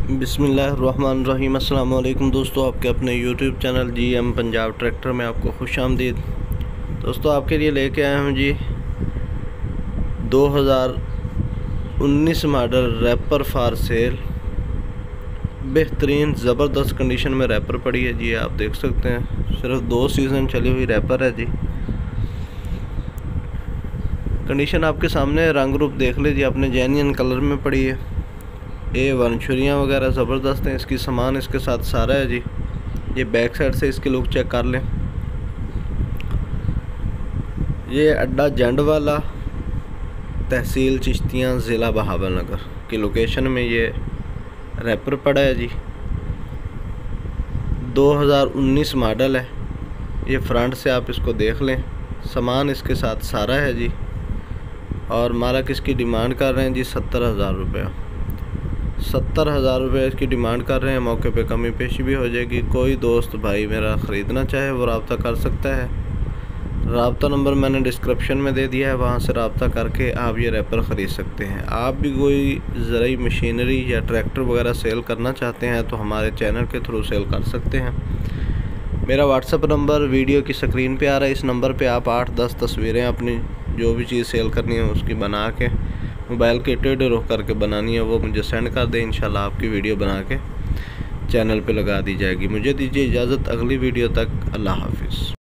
बिस्मिल्लाहिर्रहमानिर्रहीम। अस्सलाम वालेकुम दोस्तों, आपके अपने YouTube channel GM Punjab tractor में आपको खुशामदीद। दोस्तों, आपके लिए लेके आए हूँ जी 2019 मॉडल रैपर फॉर सेल। बेहतरीन ज़बरदस्त कंडीशन में रैपर पड़ी है जी, आप देख सकते हैं। सिर्फ 2 सीज़न चली हुई रैपर है जी। कंडीशन आपके सामने, रंग रूप देख लीजिए, अपने जेन्युइन कलर में पड़ी है। वंशुरियाँ वगैरह ज़बरदस्त हैं। इसकी सामान इसके साथ सारा है जी। ये बैक साइड से इसकी लुक चेक कर लें। ये अड्डा जंड वाला, तहसील चिश्तियाँ, ज़िला बहावलनगर की लोकेशन में ये रैपर पड़ा है जी। 2019 मॉडल है। ये फ्रंट से आप इसको देख लें, सामान इसके साथ सारा है जी। और मालिक इसकी डिमांड कर रहे हैं जी 70,000 रुपये। 70,000 रुपये इसकी डिमांड कर रहे हैं। मौके पे कमी पेशी भी हो जाएगी। कोई दोस्त भाई मेरा ख़रीदना चाहे वो रब्ता कर सकता है। रब्ता नंबर मैंने डिस्क्रिप्शन में दे दिया है, वहाँ से रब्ता करके आप ये रैपर ख़रीद सकते हैं। आप भी कोई ज़रूरी मशीनरी या ट्रैक्टर वगैरह सेल करना चाहते हैं तो हमारे चैनल के थ्रू सेल कर सकते हैं। मेरा व्हाट्सअप नंबर वीडियो की स्क्रीन पे आ रहा है। इस नंबर पे आप 8-10 तस्वीरें अपनी जो भी चीज़ सेल करनी है उसकी बना के मोबाइल के टेढ़े रुख करके बनानी है वो मुझे सेंड कर दें। इंशाल्लाह आपकी वीडियो बना के चैनल पे लगा दी जाएगी। मुझे दीजिए इजाज़त, अगली वीडियो तक अल्लाह हाफिज़।